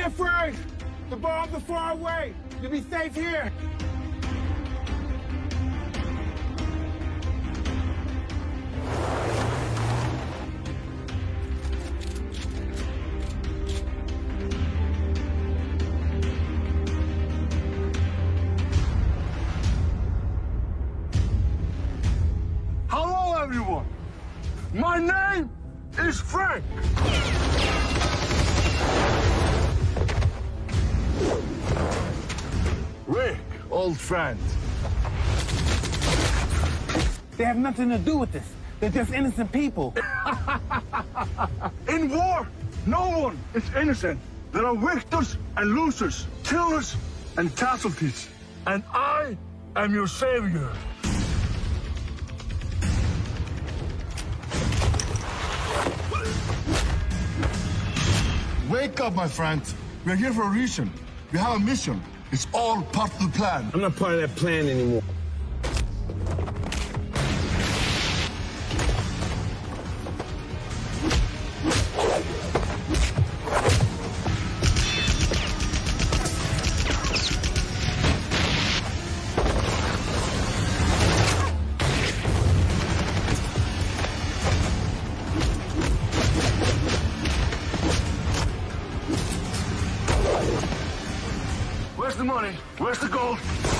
afraid. The bombs are far away. You'll be safe here. Hello, everyone. My name is Frank. Rick, old friend. They have nothing to do with this. They're just innocent people. In war, no one is innocent. There are victors and losers, killers and casualties. And I am your savior. Wake up, my friend. We're here for a reason. We have a mission. It's all part of the plan. I'm not part of that plan anymore. Where's the money? Where's the gold?